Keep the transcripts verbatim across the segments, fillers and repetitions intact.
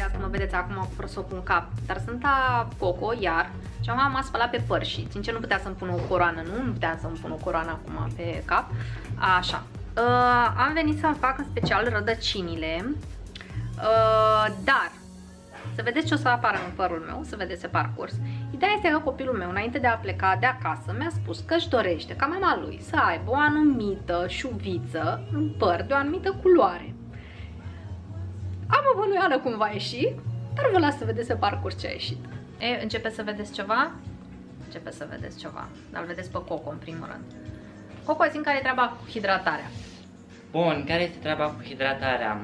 asta mă vedeți acum fără să o pun cap. Dar sunt a Coco, iar. Și acum m-a spălat pe păr și sincer nu putea să-mi pun o coroană, nu? Nu putea să-mi pun o coroană acum pe cap. Așa. Uh, am venit să-mi fac în special rădăcinile. Uh, dar să vedeți ce o să apară în părul meu, să vedeți pe parcurs. Ideea este că copilul meu, înainte de a pleca de acasă, mi-a spus că își dorește ca mama lui să aibă o anumită șuviță în păr de o anumită culoare. Am o bănuială cum va ieși, dar vă las să vedeți pe parcurs ce a ieșit. E, începe să vedeți ceva? Începe să vedeți ceva, dar îl vedeți pe Coco în primul rând. Coco, zi care e treaba cu hidratarea? Bun, care este treaba cu hidratarea?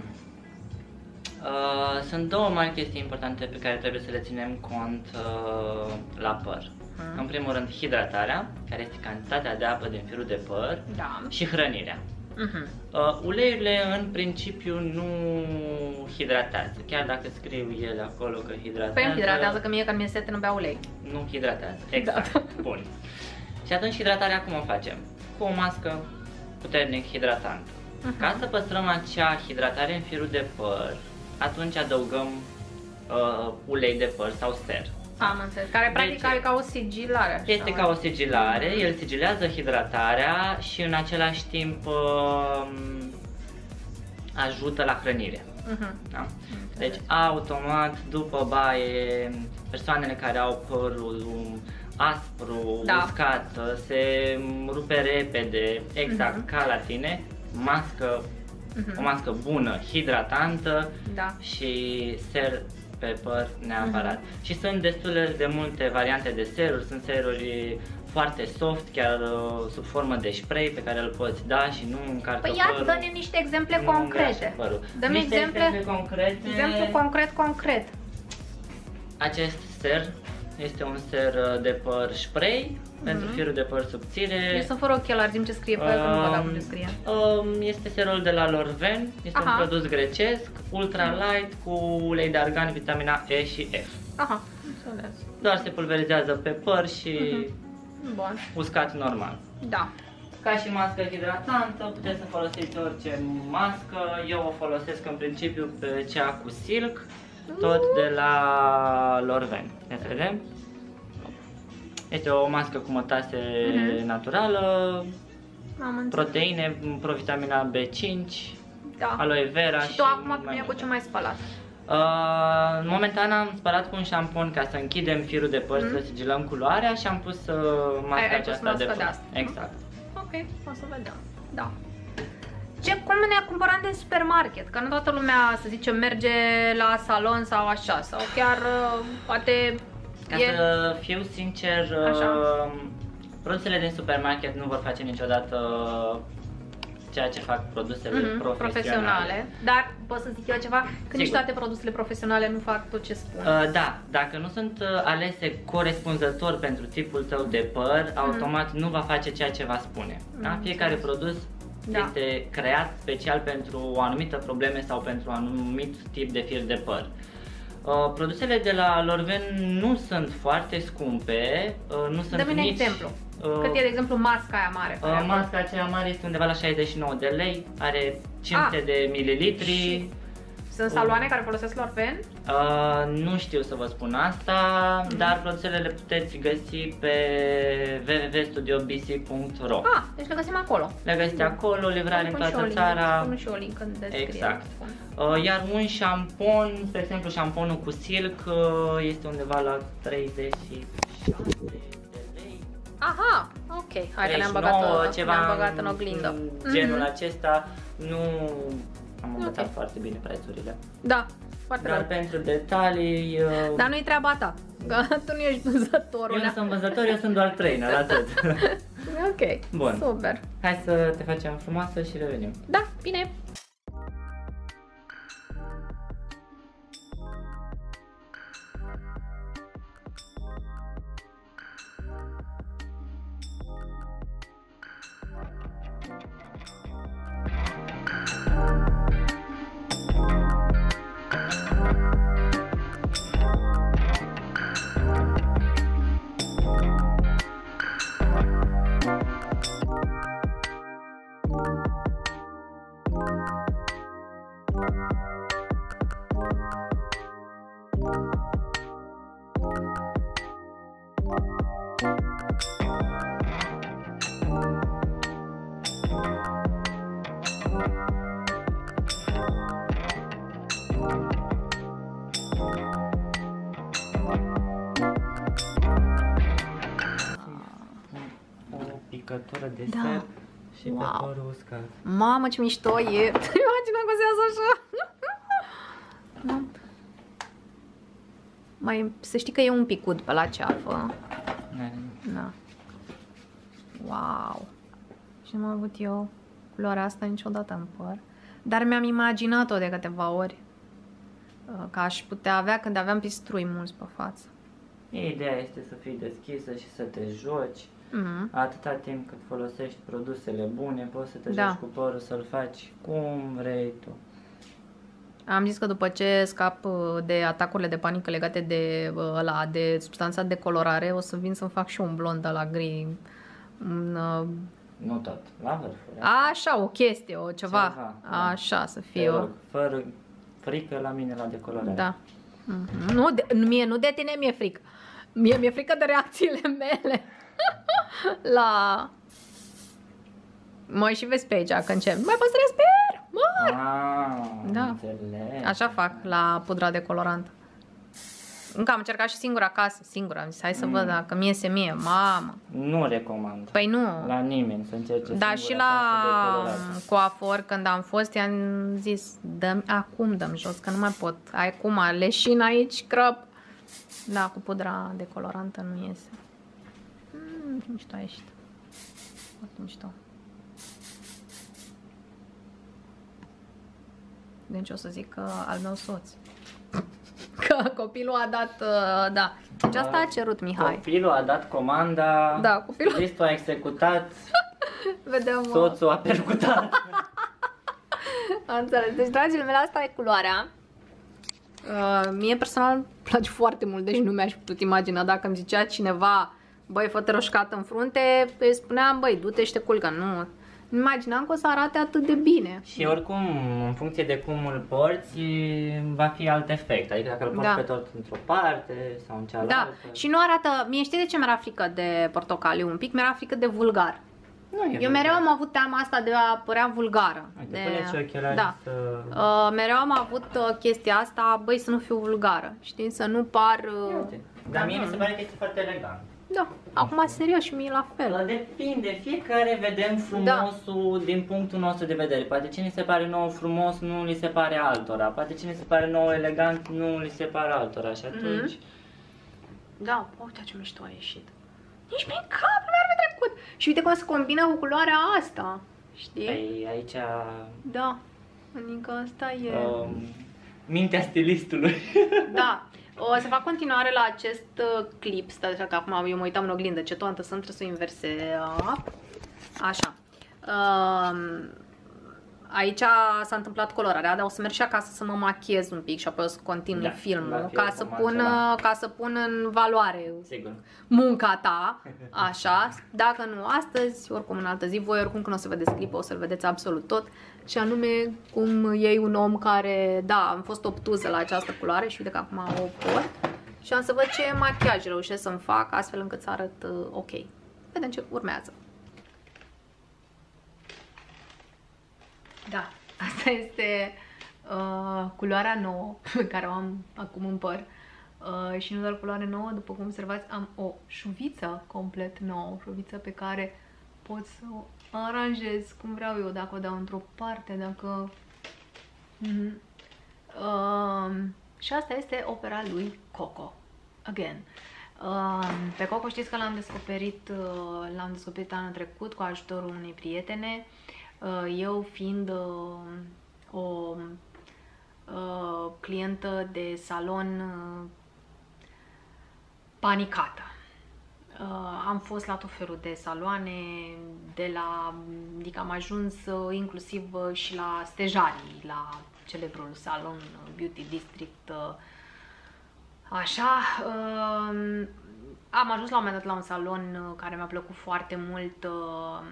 Uh, sunt două mari chestii importante pe care trebuie să le ținem cont uh, la păr. Hmm. În primul rând, hidratarea, care este cantitatea de apă din firul de păr, da. Și hrănirea. uh-huh. uh, Uleiurile în principiu nu hidratează, chiar dacă scriu ele acolo că hidratează. Păi nu hidratează, că mie când mi-e sete nu bea ulei. Nu hidratează, exact. Da. Bun. Și atunci hidratarea cum o facem? Cu o mască puternic hidratantă. Uh-huh. Ca să păstrăm acea hidratare în firul de păr, atunci adăugăm uh, ulei de păr sau ser. Am înțeles. Care practic deci, are ca o sigilare. Așa, este ca o sigilare, mm-hmm. El sigilează hidratarea și în același timp uh, ajută la hrănire. Mm-hmm. Da? Deci automat după baie, persoanele care au părul aspru, da. Uscat, se rupe repede, exact mm-hmm. ca la tine, mască, mm-hmm. o mască bună, hidratantă, da. Și ser pe păr neapărat. Uh-huh. Și sunt destul de multe variante de seruri, sunt seruri foarte soft, chiar uh, sub formă de spray pe care îl poți da și nu încarcă părul. Păi ia, dă-ne niște exemple concrete. Dă-mi exemple, exemple concrete. Exemplu concret, concret. Acest ser este un ser de păr spray, uh-huh. pentru firul de păr subțire. Eu sunt fără ochelari, zi-mi ce scrie pe el, că nu văd acum ce scrie. Este serul de la Lorven, este Aha. un produs grecesc, ultra light, cu ulei de argan, vitamina E și F. Aha, înțeles. Doar se pulverizează pe păr și uh-huh. Bun. Uscat normal. Da. Ca și mască hidratantă, puteți să folosiți orice mască, eu o folosesc în principiu pe cea cu silk, tot de la Lorven. Ia să vedem. Este o mască cu mătase uh-huh. naturală, proteine, provitamina B cinci, da. Aloe vera și, și tu acum cum e cu ce mai spălat? Uh, momentan am spălat cu un șampon ca să închidem firul de păr, mm-hmm. să sigilăm culoarea și am pus uh, masca ai, aceasta ai pus de, de asta. Exact. Ok, o să vedem. Da. Ce, cum ne cumpărăm din supermarket? Că nu toată lumea, să zicem, merge la salon sau așa, sau chiar uh, poate... Ca e... să fiu sincer, uh, produsele din supermarket nu vor face niciodată ceea ce fac produsele mm-hmm, profesionale. profesionale. Dar pot să zic eu ceva? Că Sigur. Nici toate produsele profesionale nu fac tot ce spun. Uh, da, dacă nu sunt uh, alese corespunzător pentru tipul tău de păr, mm-hmm. automat nu va face ceea ce va spune. Mm-hmm. Da? Fiecare produs da. Este creat special pentru o anumită probleme sau pentru un anumit tip de fir de păr. Uh, produsele de la Lorven nu sunt foarte scumpe, uh, nu sunt Dă-mi un nici... exemplu. Uh, Cât e, de exemplu, masca aia mare? Uh, masca aceea mare este undeva la șaizeci și nouă de lei, are cinci sute ah. de mililitri. Și sunt saloane uh, care folosesc Lorven? Uh, nu știu să vă spun asta, mm-hmm. dar produsele le puteți găsi pe w w w punct studio b c punct r o. Ah, deci le găsim acolo. Le găsiți acolo, livrare în toată țara. Pun și o link în descriere. Exact. Uh, iar un șampon, de exemplu șamponul cu silk, uh, este undeva la treizeci și șase de lei. Aha, ok. Hai că ne-am băgat, ceva ne băgat în oglindă. Genul mm-hmm. acesta, nu am învățat okay. foarte bine prețurile. Da, foarte Dar bine. Pentru detalii... Uh... Dar nu-i treaba ta, că tu nu ești vânzătorul. Eu nu sunt vânzător, eu sunt doar trainer, atât. Ok, bun. Super. Hai să te facem frumoasă și revenim. Da, bine. Bye. Picătură de Da. săr și Wow. pe părul uscat. Mamă, ce mișto e! Imagina că se iasă așa! Da. Mai, să știi că e un pic ud pe la ceafă. Da. Wow! Și nu am avut eu culoarea asta niciodată în păr. Dar mi-am imaginat-o de câteva ori. Că aș putea avea când aveam pistrui mulți pe față. Ideea este să fii deschisă și să te joci. Mm-hmm. Atâta timp cât folosești produsele bune, poți să te Da. joci cu părul, să-l faci cum vrei tu. Am zis că după ce scap de atacurile de panică legate de ăla, de substanța de colorare, o să vin să-mi fac și un blond la gri. Un, uh, Nu tot, la vârfuri. așa, o chestie, o ceva. Ceva, da. Așa, să Te fie o... rog, fără frică la mine la decolorare. Da. Mm-hmm. Nu, de, mie, nu de tine mi-e frică. Mie mi-e frică de reacțiile mele. La... Mă și vezi pe aici că încep. Mai păstrez pier! Mă! Ah, Da. înțeleg. Așa fac la pudra de colorant. Încă am încercat și singur acasă. Singur am zis, hai să Mm. văd dacă mi iese mie. Mamă! Nu recomand. Păi nu. La nimeni să încerce Da, singur și acasă la decolorare. coafor, când am fost, i-am zis, dăm, acum dăm jos, că nu mai pot. Ai cum, leșin aici, crăp. Da, cu pudra decolorantă nu iese. Mm, ce mișto a ieșit. Foarte mișto. Deci o să zic că al meu soț. Că copilul a dat, uh, da. Deci asta a cerut Mihai. Copilul a dat comanda, Da, copilul- stilistul a executat, Vedem. uh, soțul a percutat. Am înțeles. Deci, dragile mele, asta e culoarea. Uh, mie personal îmi place foarte mult, deci nu mi-aș putut imagina dacă îmi zicea cineva, băi, fă-te roșcat în frunte, îi spuneam, băi, du-te și te culcă. Nu. Imaginam că o să arate atât de bine. Și oricum, în funcție de cum îl porți, va fi alt efect. Adică dacă îl porți Da. pe tot într-o parte sau în cealaltă. Da, și nu arată, mie știi de ce mi-era frică de portocaliu un pic? Mi-era frică de vulgar. Nu e Eu mereu am avut teama asta de a părea vulgară. Uite, de... pune-ți ochelari da. să... Uh, mereu am avut uh, chestia asta, băi, să nu fiu vulgară, știi, să nu par... Uh... Uite. Dar mie mi se pare că este foarte elegant. Da, acum serios și mie la fel. Depinde, fiecare vedem frumosul da. din punctul nostru de vedere. Poate ce ni se pare nouă frumos, nu li se pare altora. Poate ce ni se pare nouă elegant, nu li se pare altora. Și atunci... Mm-hmm. Da, uite ce mișto a ieșit. Nici prin cap nu mi-ar fi trecut. Și uite cum se combină cu culoarea asta, știi? Păi, aici... Da, adică asta e... Um, mintea stilistului. Da. O să fac continuare la acest uh, clip. Stai așa că acum eu mă uitam în oglindă. Ce toantă sunt, trebuie să o inversez. Așa. Uh, aici s-a întâmplat colorarea, dar o să merg și acasă să mă machiez un pic și apoi o să continui Da, filmul da, ca să, cum pun, acela. ca să pun în valoare Sigur. munca ta, așa, dacă nu astăzi, oricum în altă zi, voi oricum când o să vedeți clipul o să-l vedeți absolut tot, și anume cum iei un om care, da, am fost obtuză la această culoare și uite că acum o port și am să văd ce machiaj reușesc să-mi fac astfel încât să arăt uh, ok. Vedem ce urmează. Da, asta este uh, culoarea nouă pe care o am acum în păr. Uh, și nu doar culoare nouă, după cum observați, am o șuviță complet nouă, o șuviță pe care pot să o aranjez cum vreau eu, dacă o dau într-o parte, dacă... Mm-hmm. uh, și asta este opera lui Coco. Again. Uh, pe Coco știți că l-am descoperit, uh, l-am descoperit anul trecut cu ajutorul unei prietene, uh, eu fiind uh, o uh, clientă de salon uh, panicată. Uh, am fost la tot felul de saloane, de la, adică am ajuns uh, inclusiv uh, și la stejarii, la celebrul salon uh, Beauty District. Uh, așa, uh, am ajuns la un moment dat la un salon uh, care mi-a plăcut foarte mult, uh,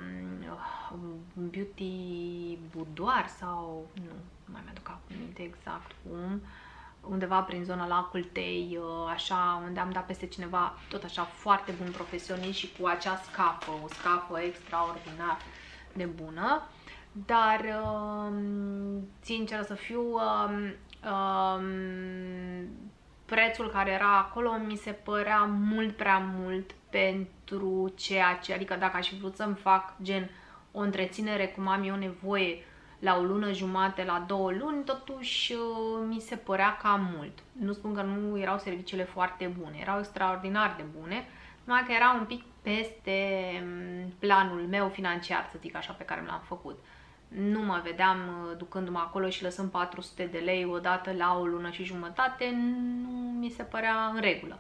Beauty Boudoir sau, nu, nu mai mi-aduc aminte exact cum, undeva prin zona Lacul Tei, așa, unde am dat peste cineva, tot așa, foarte bun profesionist și cu acea scafă, o scafă extraordinar de bună. dar sincer să fiu, prețul care era acolo mi se părea mult prea mult pentru ceea ce, adică dacă aș fi vrut să-mi fac gen o întreținere cum am eu nevoie la o lună jumate, la două luni, totuși mi se părea cam mult. Nu spun că nu erau serviciile foarte bune, erau extraordinar de bune, numai că era un pic peste planul meu financiar, să zic așa, pe care l-am făcut. Nu mă vedeam ducându-mă acolo și lăsând patru sute de lei odată la o lună și jumătate, nu mi se părea în regulă.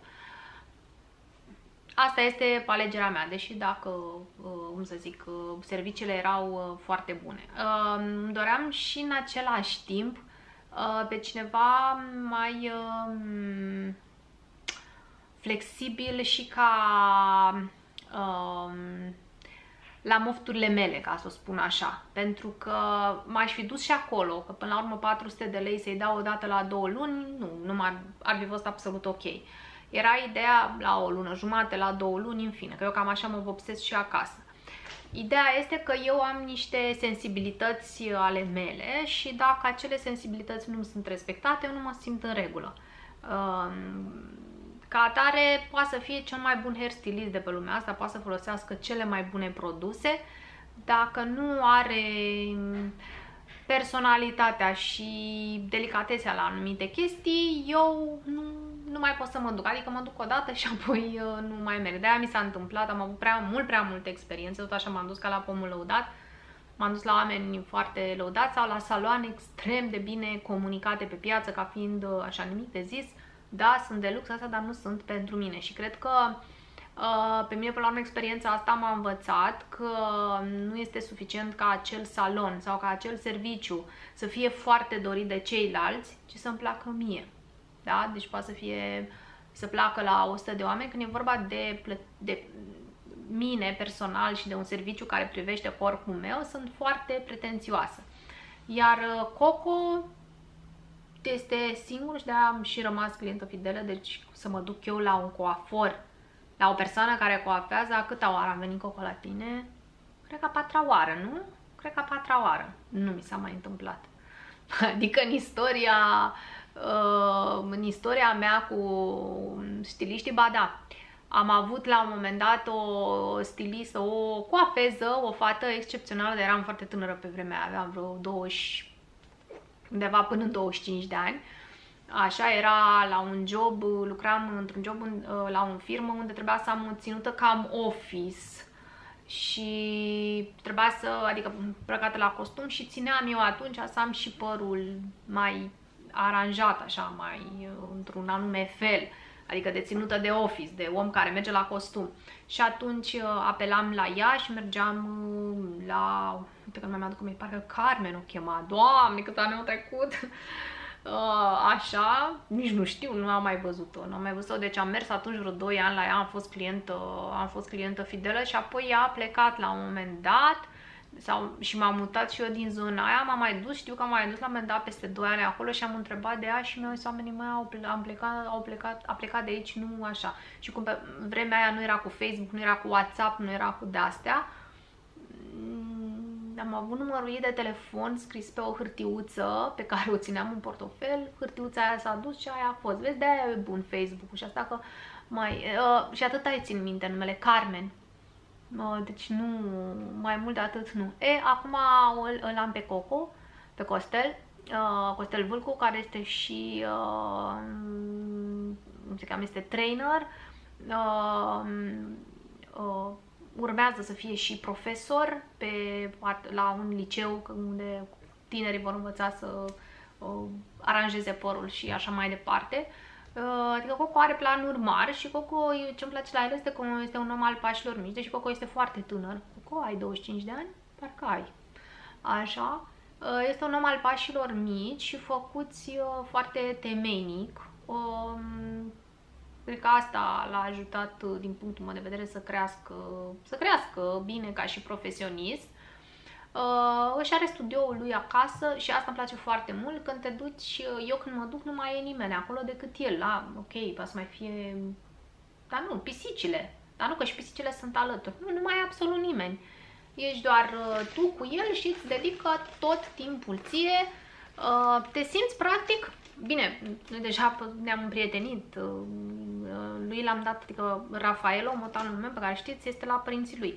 Asta este alegerea mea, deși dacă, cum să zic, serviciile erau foarte bune. Îmi doream și în același timp pe cineva mai flexibil și ca la mofturile mele, ca să o spun așa, pentru că m-aș fi dus și acolo, că până la urmă patru sute de lei să-i dau odată la două luni, nu, nu m-ar, ar fi fost absolut ok. Era ideea la o lună jumate, la două luni, în fine, că eu cam așa mă vopsesc și acasă. Ideea este că eu am niște sensibilități ale mele și dacă acele sensibilități nu sunt respectate, eu nu mă simt în regulă. Ca atare, poate să fie cel mai bun hairstylist de pe lumea asta, poate să folosească cele mai bune produse, dacă nu are personalitatea și delicatețea la anumite chestii, eu nu, nu mai pot să mă duc. Adică mă duc o dată și apoi uh, nu mai merg. De-aia mi s-a întâmplat, am avut prea mult, prea multă experiență, tot așa m-am dus ca la pomul lăudat. M-am dus la oameni foarte lăudați sau la saloane extrem de bine comunicate pe piață, ca fiind uh, așa nimic de zis. Da, sunt de lux asta, dar nu sunt pentru mine. Și cred că uh, pe mine, până la urmă, experiența asta m-a învățat că nu este suficient ca acel salon sau ca acel serviciu să fie foarte dorit de ceilalți, ci să-mi placă mie. Da? Deci poate să fie, să placă la o sută de oameni, când e vorba de, de mine personal și de un serviciu care privește corpul meu, sunt foarte pretențioasă. Iar uh, Coco este singur și de-aia am și rămas clientă fidelă, deci să mă duc eu la un coafor, la o persoană care coafează, a câta oară am venit Coco la tine? Cred că a patra oară, nu? Cred că a patra oară. Nu mi s-a mai întâmplat. Adică în istoria, uh, în istoria mea cu stiliștii, ba da, am avut la un moment dat o stilistă, o coafeză, o fată excepțională, dar eram foarte tânără pe vremea aia, aveam vreo douăzeci, undeva până în douăzeci și cinci de ani. Așa, era la un job, lucram într-un job la o firmă unde trebuia să am o ținută cam office și trebuia să, adică îmbrăcată la costum, și țineam eu atunci să am și părul mai aranjat, așa, mai într-un anume fel, adică de ținută de office, de om care merge la costum. Și atunci apelam la ea și mergeam la, uite că nu mai mi-aduc cum e, parcă Carmen o chema, Doamne, cât ani au trecut! Așa, nici nu știu, nu am mai văzut-o, nu am mai văzut-o, deci am mers atunci vreo doi ani la ea, am fost clientă, am fost clientă fidelă și apoi ea a plecat la un moment dat sau, și m-am mutat și eu din zona aia, m-am mai dus, știu că am mai dus la un moment dat peste doi ani acolo și am întrebat de ea și mi-au zis oamenii, măi, au plecat, am plecat, au plecat, a plecat de aici, nu așa. Și cum pe vremea aia nu era cu Facebook, nu era cu WhatsApp, nu era cu de-astea, am avut numărul ei de telefon scris pe o hârtiuță pe care o țineam în portofel, hârtiuța aia s-a dus și aia a fost. Vezi, de-aia e bun Facebook-ul și asta că mai... Uh, și atât ai țin minte numele, Carmen. Uh, deci nu, mai mult de atât nu. E, acum îl, îl am pe Coco, pe Costel, uh, Costel Vâlcu, care este și, uh, cum se cheamă, este trainer, uh, uh, urmează să fie și profesor pe, la un liceu unde tinerii vor învăța să uh, aranjeze părul și așa mai departe. Uh, adică Coco are planuri mari și Coco, ce-mi place la el este că este un om al pașilor mici, deși Coco este foarte tânăr. Coco, ai douăzeci și cinci de ani? Parcă ai. Așa. Uh, este un om al pașilor mici și făcuți uh, foarte temeinic. Uh, Cred că asta l-a ajutat, din punctul meu de vedere, să crească, să crească bine ca și profesionist. Uh, își are studioul lui acasă și asta îmi place foarte mult. Când te duci, eu când mă duc nu mai e nimeni acolo decât el. La, ok, poate să mai fie, dar nu, pisicile. Dar nu, că și pisicile sunt alături. Nu, nu mai e absolut nimeni. ești doar tu cu el și îți dedică tot timpul ție. Te simți practic, bine, noi deja ne-am împrietenit, lui l-am dat, adică Rafaelo, motanul meu pe care știți, este la părinții lui.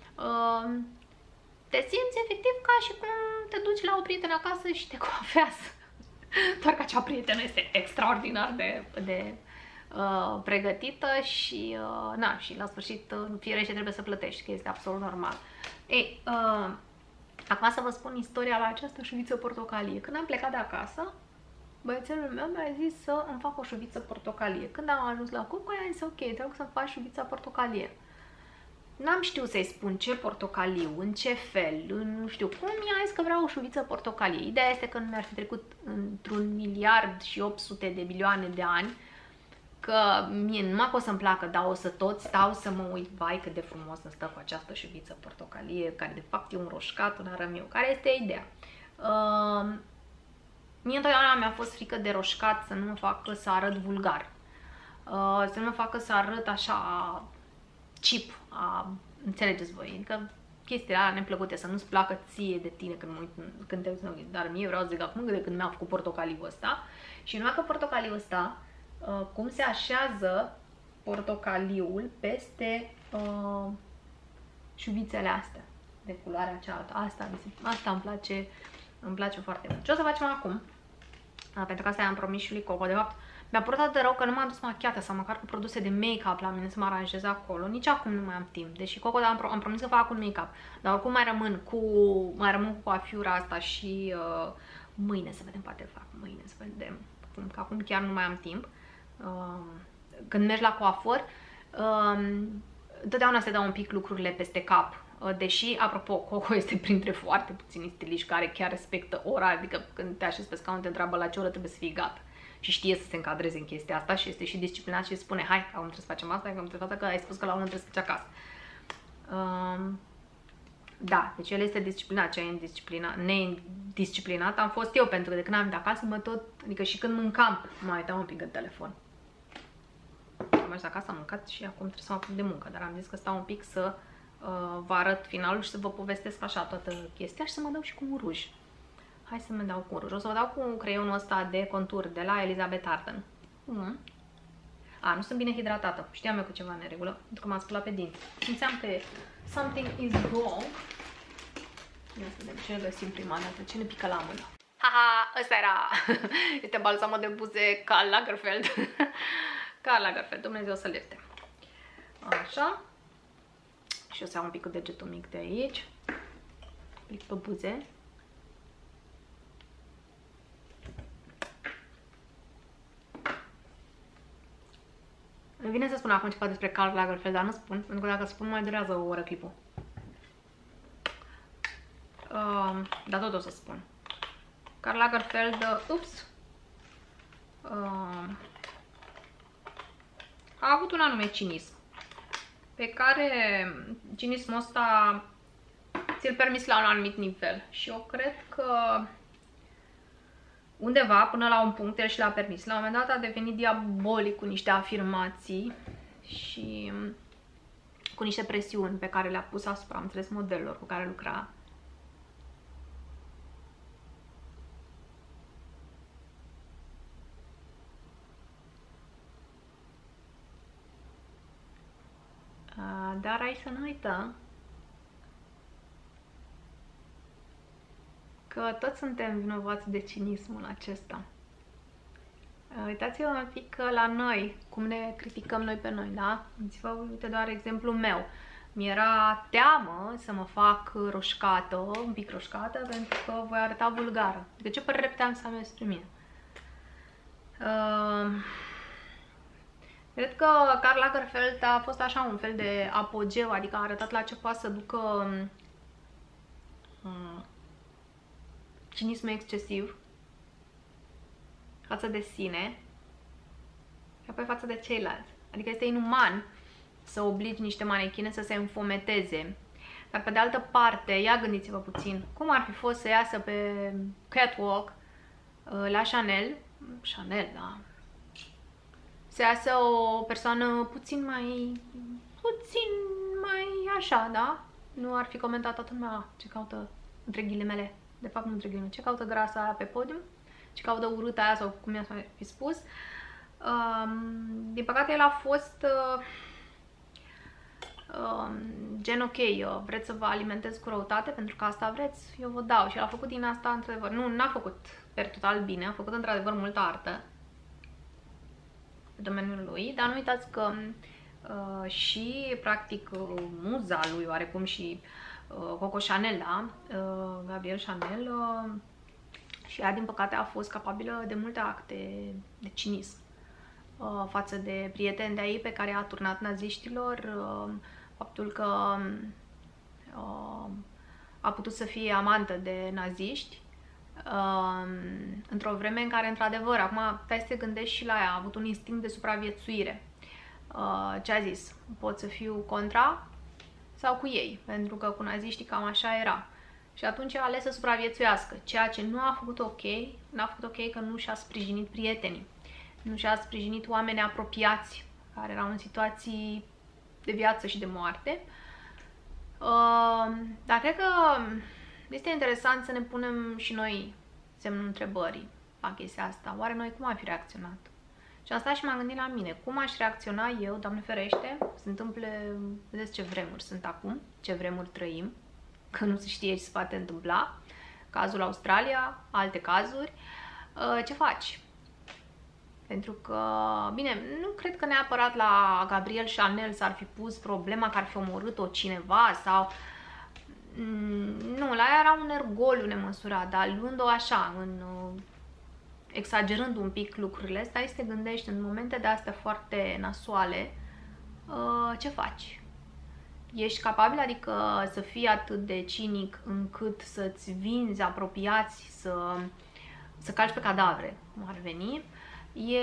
Te simți efectiv ca și cum te duci la o prietenă acasă și te coafează. Doar că acea prietenă este extraordinar de, de uh, pregătită și, uh, na, și la sfârșit uh, firește trebuie să plătești, că este absolut normal. Ei, uh, acum să vă spun istoria la această șuviță portocalie. Când am plecat de acasă, băiețelul meu mi-a zis să îmi fac o șuviță portocalie. Când am ajuns la Coco, i-am zis ok, te rog să-mi faci șuvița portocalie. N-am știut să-i spun ce portocaliu, în ce fel, în nu știu cum, i-a zis că vreau o șuviță portocalie. Ideea este că nu mi-ar fi trecut într-un miliard și opt sute de milioane de ani, că mie numai că o să-mi placă, dar o să tot stau să mă uit, vai cât de frumos îmi stă cu această șuviță portocalie, care de fapt e un roșcat, un arămiu. Care este ideea? Uh, mie întotdeauna mi-a fost frică de roșcat, să nu mă facă să arăt vulgar, uh, să nu mă facă să arăt așa cheap, a, înțelegeți voi, adică chestiile alea neplăcute, să nu-ți placă ție de tine când mă uit, când te uiți, dar mie vreau să zic acum de când mi-am făcut portocaliul ăsta. Și numai că portocaliul ăsta, uh, cum se așează portocaliul peste uh, șuvițele astea de culoarea cealaltă. Asta, asta îmi place, îmi place foarte mult. Ce o să facem acum? Uh, pentru că asta i-am promis și lui Coco, de fapt mi-a părut atât de rău că nu m-am dus machiată sau măcar cu produse de make-up la mine să mă aranjez acolo. Nici acum nu mai am timp. Deși Coco, am, pro am promis să fac un make-up. Dar oricum mai rămân cu, mai rămân cu coafiura asta și uh, mâine să vedem, poate fac mâine să vedem. Că acum chiar nu mai am timp. Uh, când mergi la coafor, uh, întotdeauna se dau un pic lucrurile peste cap. Uh, deși, apropo, Coco este printre foarte puțini stiliști care chiar respectă ora. Adică când te așezi pe scaun, te întreabă la ce oră trebuie să fii gata. Și știe să se încadreze în chestia asta și este și disciplinat și spune hai, acum trebuie să facem asta, acum trebuie să facem asta, că ai spus că la unul trebuie să pleci acasă. Um, da, deci el este disciplinat, ce e indisciplinat, neindisciplinat am fost eu, pentru că de când am venit acasă, mă tot, adică și când mâncam, mă uitam un pic în telefon. Am mers acasă, am mâncat și acum trebuie să mă apuc de muncă, dar am zis că stau un pic să uh, vă arăt finalul și să vă povestesc așa toată chestia și să mă dau și cu un ruj. Hai să mă dau cu un ruj. O să vă dau cu creionul ăsta de contur de la Elizabeth Arden. Mm. A, nu sunt bine hidratată. Știam eu că ceva neregulă, pentru că m-am spălat pe dinți. Simțeam că something is wrong. Ia să vedem ce ne găsim prima dată. Ce ne pică la mână? Haha, ăsta era. Este balsamul de buze Karl Lagerfeld. Karl Lagerfeld, Dumnezeu să-l ierte. Așa. Și o să iau un pic cu degetul mic de aici. Plic pe buze. Îmi vine să spun acum ceva despre Karl Lagerfeld, dar nu spun, pentru că dacă spun mai durează o oră clipul. Uh, dar tot o să spun. Karl Lagerfeld, uh, ups, uh, a avut un anume cinism, pe care cinismul ăsta ți-l permis la un anumit nivel. Și eu cred că undeva, până la un punct, el și l-a permis. La un moment dat a devenit diabolic cu niște afirmații și cu niște presiuni pe care le-a pus asupra, am înțeles, modelelor cu care lucra. Dar hai să nu uităm că toți suntem vinovați de cinismul acesta. Uitați-vă un pic la noi, cum ne criticăm noi pe noi, da? Uitați-vă, uite doar exemplul meu. Mi-era teamă să mă fac roșcată, un pic roșcată, pentru că voi arăta vulgară. De ce părere puteam să am despre mine? Uh, cred că Karl Lagerfeld a fost așa un fel de apogeu, adică a arătat la ce poate să ducă uh, cinismul excesiv față de sine și apoi față de ceilalți. Adică este inuman să obligi niște manechine să se înfometeze. Dar pe de altă parte, ia gândiți-vă puțin, cum ar fi fost să iasă pe catwalk la Chanel, Chanel, da, să iasă o persoană puțin mai, puțin mai așa, da? nu ar fi comentat toată lumea ce caută, între ghilimele, de fapt nu între ghilimele, ce caută grasa aia pe podium, ce caută urâta aia sau cum i-a fi spus. Um, din păcate el a fost uh, um, gen ok, uh, vreți să vă alimentez cu răutate pentru că asta vreți, eu vă dau. Și el a făcut din asta într-adevăr, nu, n-a făcut per total bine, a făcut într-adevăr multă artă pe domeniul lui, dar nu uitați că uh, și practic uh, muza lui oarecum și uh, Coco Chanel, da? uh, Gabrielle Chanel, uh, și ea din păcate a fost capabilă de multe acte de cinism uh, față de prieteni de-a ei pe care a turnat naziștilor, uh, faptul că uh, a putut să fie amantă de naziști uh, într-o vreme în care, într-adevăr, acum stai să te gândești și la ea, a avut un instinct de supraviețuire. Uh, ce a zis? Pot să fiu contra sau cu ei, pentru că cu naziștii cam așa era. Și atunci a ales să supraviețuiască, ceea ce nu a făcut ok, n-a făcut ok că nu și-a sprijinit prietenii, nu și-a sprijinit oameni apropiați care erau în situații de viață și de moarte. Uh, dar cred că este interesant să ne punem și noi semnul întrebării la chestia asta. Oare noi cum am fi reacționat? Și am stat și m-am gândit la mine. Cum aș reacționa eu, Doamne ferește, se întâmple, vedeți ce vremuri sunt acum, ce vremuri trăim, că nu se știe ce se poate întâmpla. Cazul Australia, alte cazuri. Uh, ce faci? Pentru că, bine, nu cred că neapărat la Gabrielle Chanel s-ar fi pus problema că ar fi omorât-o cineva sau... Nu, la ea era un ergoliu nemăsurat, dar luând-o așa, în, exagerând un pic lucrurile, stai să te gândești în momente de astea foarte nasoale, ce faci? Ești capabil, adică să fii atât de cinic încât să-ți vinzi apropiați, să, să calci pe cadavre, cum ar veni? E,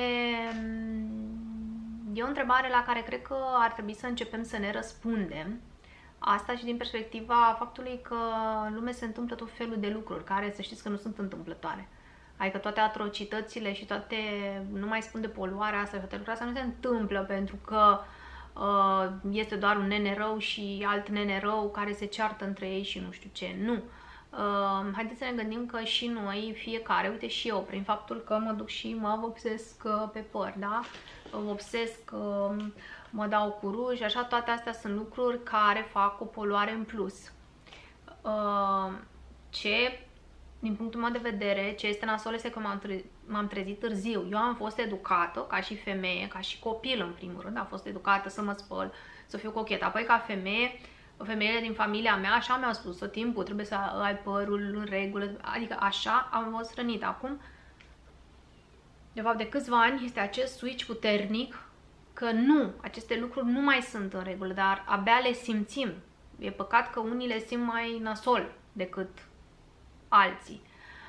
e o întrebare la care cred că ar trebui să începem să ne răspundem. Asta și din perspectiva faptului că în lume se întâmplă tot felul de lucruri care, să știți că nu sunt întâmplătoare. Adică toate atrocitățile și toate, nu mai spun de poluarea asta, toate lucrurile astea nu se întâmplă pentru că uh, este doar un nene rău și alt nene rău care se ceartă între ei și nu știu ce. Nu. Uh, haideți să ne gândim că și noi, fiecare, uite și eu, prin faptul că mă duc și mă vopsesc uh, pe păr, da? Vopsesc, uh, mă dau cu ruj, așa, toate astea sunt lucruri care fac o poluare în plus. Uh, ce, din punctul meu de vedere, ce este nasol este că m-am tre trezit târziu. Eu am fost educată, ca și femeie, ca și copil în primul rând, am fost educată să mă spăl, să fiu cochetă. Apoi ca femeie, femeile din familia mea așa mi-au spus tot timpul, trebuie să ai părul în regulă, adică așa am fost hrănită. Acum, de fapt de câțiva ani, este acest switch puternic că nu, aceste lucruri nu mai sunt în regulă, dar abia le simțim. E păcat că unii le simt mai nasol decât alții.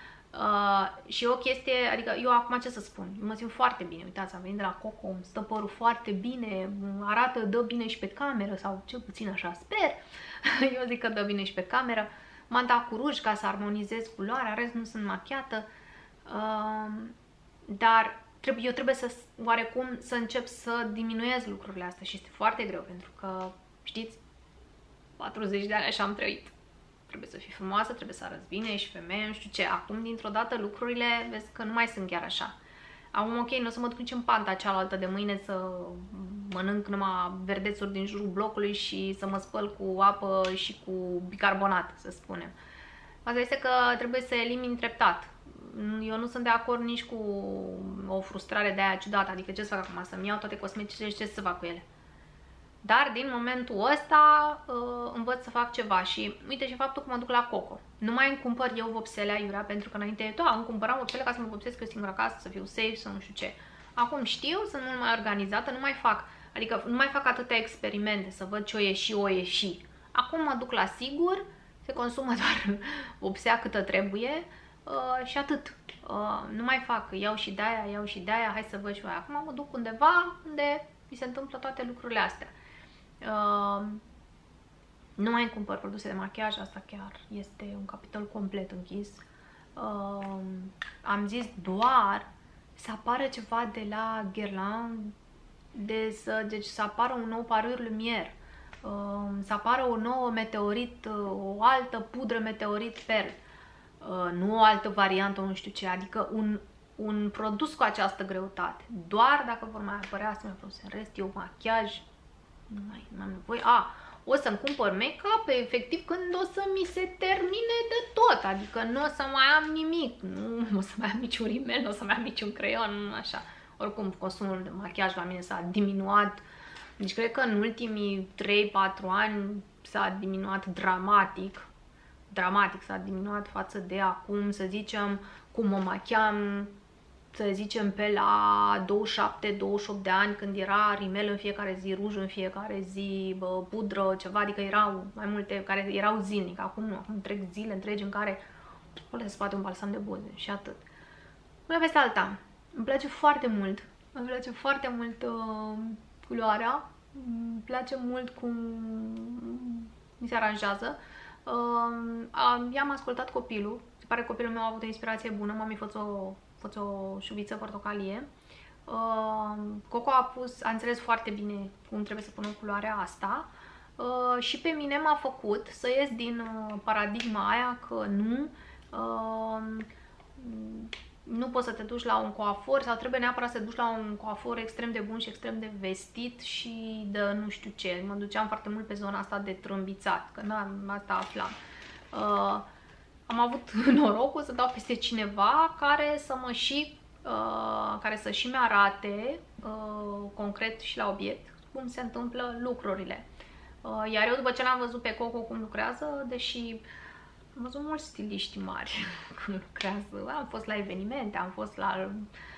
Uh, și o chestie, adică eu acum ce să spun, eu mă simt foarte bine, uitați, am venit de la Coco, îmi stă părul foarte bine, arată, dă bine și pe cameră, sau cel puțin așa sper, eu zic că dă bine și pe cameră, m-am dat cu ruj ca să armonizez culoarea, rest nu sunt machiată, uh, dar trebuie, eu trebuie să, oarecum, să încep să diminuez lucrurile astea și este foarte greu, pentru că, știți, patruzeci de ani așa am trăit. Trebuie să fii frumoasă, trebuie să arăți bine, ești femeie, nu știu ce. Acum, dintr-o dată, lucrurile, vezi că nu mai sunt chiar așa. Acum, ok, nu o să mă duc nici în panta cealaltă de mâine să mănânc numai verdețuri din jurul blocului și să mă spăl cu apă și cu bicarbonat, să spunem. Asta este că trebuie să elimini treptat. Eu nu sunt de acord nici cu o frustrare de aia ciudată, adică ce să fac acum, să-mi iau toate cosmeticele și ce să fac cu ele. Dar din momentul ăsta uh, învăț să fac ceva și uite și faptul că mă duc la Coco. Nu mai îmi cumpăr eu vopsele aiurea, pentru că înainte da, îmi cumpăram vopsele ca să mă vopsesc eu singură acasă, să fiu safe, să nu știu ce. Acum știu, sunt mult mai organizată, nu mai fac, adică nu mai fac atâtea experimente să văd ce o ieși, o ieși. Acum mă duc la sigur, se consumă doar vopsea câtă trebuie uh, și atât. Uh, nu mai fac, iau și de-aia, iau și de-aia, hai să văd și eu. Acum mă duc undeva unde mi se întâmplă toate lucrurile astea. Uh, nu mai îmi cumpăr produse de machiaj, asta chiar este un capitol complet închis. Uh, am zis doar să apară ceva de la Guerlain, de să, deci să apară un nou parur lumier. uh, să apară o nouă meteorit, uh, o altă pudră meteorit Pearl, uh, nu o altă variantă, nu știu ce, adică un, un produs cu această greutate. Doar dacă vor mai apărea asemenea produse. În rest, eu machiaj, nu mai nu am nevoie. A, o să-mi cumpăr make-up efectiv când o să mi se termine de tot, adică nu o să mai am nimic, nu o să mai am niciun rimel, nu o să mai am niciun creion, așa. Oricum, consumul de machiaj la mine s-a diminuat, deci cred că în ultimii trei patru ani s-a diminuat dramatic, dramatic s-a diminuat față de acum, să zicem, cum mă machiam, să zicem, pe la douăzeci și șapte douăzeci și opt de ani, când era rimel în fiecare zi, ruj în fiecare zi, bă, pudră, ceva, adică erau mai multe care erau zilnic. Acum nu, acum trec zile întregi în care spune se spate un balsam de buze și atât. Una peste alta, îmi place foarte mult, îmi place foarte mult uh, culoarea, îmi place mult cum mi se aranjează. Uh, i-am ascultat copilul, se pare că copilul meu a avut o inspirație bună, mami, fă o fă o șuviță portocalie. Uh, Coco a pus, a înțeles foarte bine cum trebuie să pună culoarea asta uh, și pe mine m-a făcut să ies din uh, paradigma aia că nu uh, nu poți să te duci la un coafor sau trebuie neapărat să te duci la un coafor extrem de bun și extrem de vestit și de nu știu ce. Mă duceam foarte mult pe zona asta de trâmbițat, că na, asta aflam. Uh, Am avut norocul să dau peste cineva care să mă și, uh, care să și mi-arate uh, concret și la obiect cum se întâmplă lucrurile. Uh, iar eu, după ce l-am văzut pe Coco cum lucrează, deși am văzut mulți stiliști mari cum lucrează, am fost la evenimente, am fost la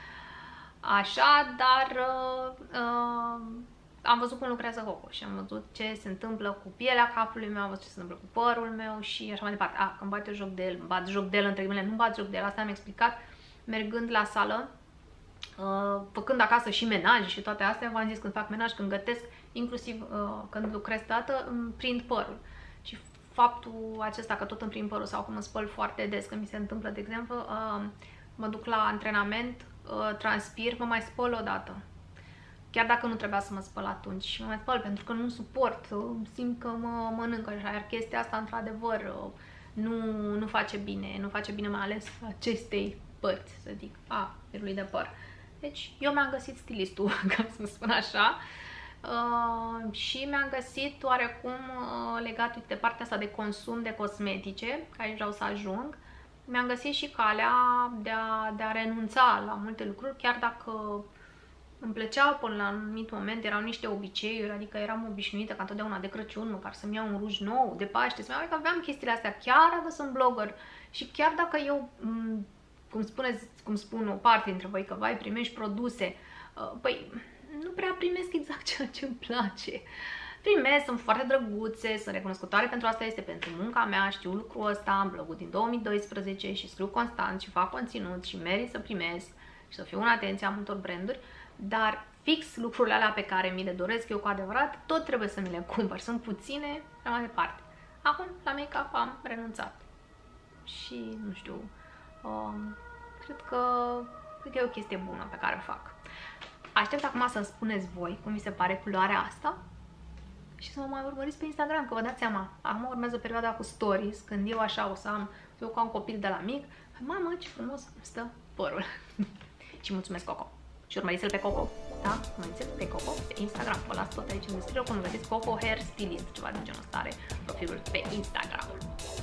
așa, dar uh, uh, am văzut cum lucrează Coco și am văzut ce se întâmplă cu pielea capului meu, am văzut ce se întâmplă cu părul meu și așa mai departe. A, când bate joc de el, îmi bat joc de el între ghilimele, nu bat joc de el, asta am explicat mergând la sală, uh, făcând acasă și menaj și toate astea. V-am zis, când fac menaj, când gătesc, inclusiv uh, când lucrez dată, îmi prind părul. Și faptul acesta că tot îmi prind părul sau că mă spăl foarte des, că mi se întâmplă, de exemplu, uh, mă duc la antrenament, uh, transpir, mă mai spăl o dată. Chiar dacă nu trebuia să mă spăl atunci și mă mai spăl pentru că nu suport, simt că mă mănâncă așa, iar chestia asta într-adevăr nu, nu face bine, nu face bine mai ales acestei părți, să zic, a firului de păr. Deci eu mi-am găsit stilistul, ca să spun așa, uh, și mi-am găsit oarecum uh, legat de partea asta de consum de cosmetice, care vreau să ajung, mi-am găsit și calea de a, de a renunța la multe lucruri, chiar dacă îmi plăceau până la un anumit moment, erau niște obiceiuri, adică eram obișnuită ca întotdeauna de Crăciun, măcar să-mi iau un ruj nou, de Paște, să-mi iau, aveam chestiile astea, chiar dacă sunt blogger și chiar dacă eu, cum, spuneți, cum spun o parte dintre voi, că vai, primești produse, păi nu prea primesc exact ceea ce îmi place. Primesc, sunt foarte drăguțe, sunt recunoscătoare pentru asta, este pentru munca mea, știu lucrul ăsta, am blogul din două mii doisprezece și scriu constant și fac conținut și merit să primesc și să fiu în atenția multor branduri. Dar fix lucrurile alea pe care mi le doresc eu cu adevărat, tot trebuie să mi le cumpăr. Sunt puține, mai departe. Acum, la make-up am renunțat. Și, nu știu, um, cred că, cred că e o chestie bună pe care o fac. Aștept acum să-mi spuneți voi cum mi se pare culoarea asta și să mă mai urmăriți pe Instagram, că vă dați seama, acum urmează perioada cu stories, când eu așa o să am, eu ca un copil de la mic, mamă, ce frumos îmi stă părul. Și mulțumesc, Coco. Și urmăriți-l pe Coco, da? Urmăriți-l pe Coco pe Instagram. Vă las tot aici în descriere, cum vedeți, Coco Hair Stylist, ceva de genul ăsta are profilul pe Instagram.